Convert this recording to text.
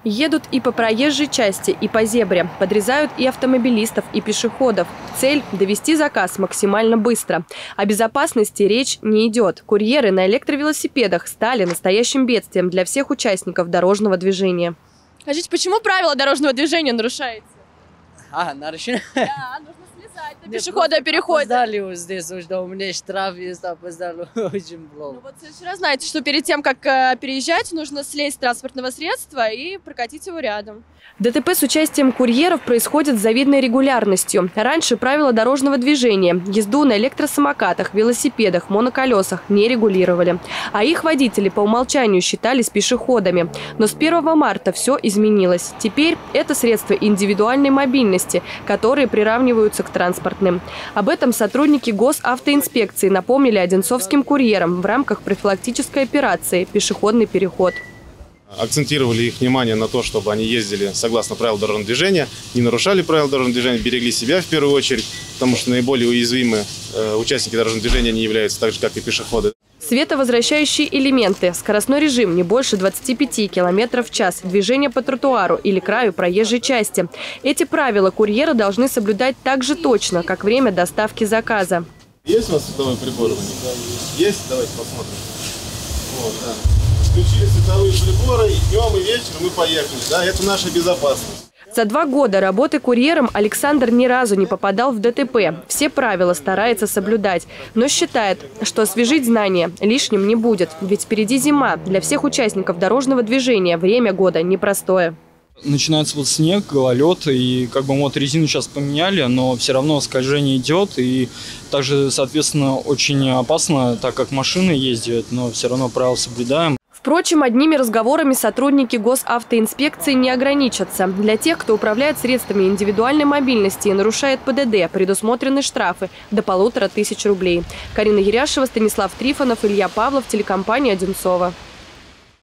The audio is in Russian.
Едут и по проезжей части, и по зебре. Подрезают и автомобилистов, и пешеходов. Цель – довести заказ максимально быстро. О безопасности речь не идет. Курьеры на электровелосипедах стали настоящим бедствием для всех участников дорожного движения. Скажите, почему правила дорожного движения нарушаете? Нарушение? Да, нужно слезать на пешеходном переходе. Опоздали вот здесь, уже у меня штраф есть, опоздали, очень плохо. Ну вот вчера знаете, что перед тем, как переезжать, нужно слезть с транспортного средства и прокатить его рядом. ДТП с участием курьеров происходит с завидной регулярностью. Раньше правила дорожного движения, езду на электросамокатах, велосипедах, моноколесах не регулировали. А их водители по умолчанию считались пешеходами. Но с 1 марта все изменилось. Теперь это средства индивидуальной мобильности, которые приравниваются к транспортным. Об этом сотрудники госавтоинспекции напомнили одинцовским курьерам в рамках профилактической операции «Пешеходный переход». Акцентировали их внимание на то, чтобы они ездили согласно правилам дорожного движения, не нарушали правила дорожного движения, берегли себя в первую очередь, потому что наиболее уязвимые участники дорожного движения не являются так же, как и пешеходы. Световозвращающие элементы, скоростной режим не больше 25 км в час, движение по тротуару или краю проезжей части. Эти правила курьеры должны соблюдать так же точно, как время доставки заказа. Есть у вас световой прибор? Есть? Давайте посмотрим. Вот, да. Включили световые приборы, и днем, и вечером мы поехали. Да, это наша безопасность. За 2 года работы курьером Александр ни разу не попадал в ДТП. Все правила старается соблюдать, но считает, что освежить знания лишним не будет. Ведь впереди зима. Для всех участников дорожного движения время года непростое. Начинается вот снег, гололед, и вот резину сейчас поменяли, но все равно скольжение идет, и также, соответственно, очень опасно, так как машины ездят, но все равно правила соблюдаем. Впрочем, одними разговорами сотрудники госавтоинспекции не ограничатся. Для тех, кто управляет средствами индивидуальной мобильности и нарушает ПДД, предусмотрены штрафы до 1500 рублей. Карина Еряшева, Станислав Трифонов, Илья Павлов, телекомпания «Одинцово».